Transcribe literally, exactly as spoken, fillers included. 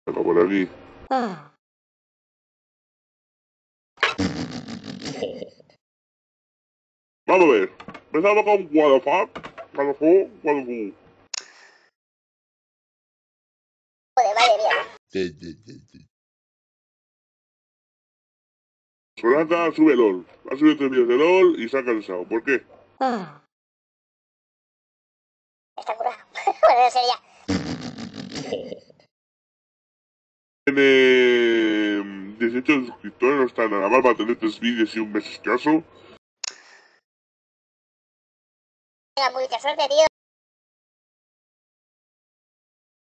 Acá por aquí. Ah. Vamos a ver. Empezamos con What the fuck. What the fuck. What the fuck. Joder, madre mía. Sonata, sube LOL. Ha subido tres vídeos de LOL y se ha cansado. ¿Por qué? Ah. Está curado. Bueno, en serio ya. Tiene dieciocho suscriptores, no está nada mal para tener tres vídeos y un mes escaso. Venga, mucha suerte, tío.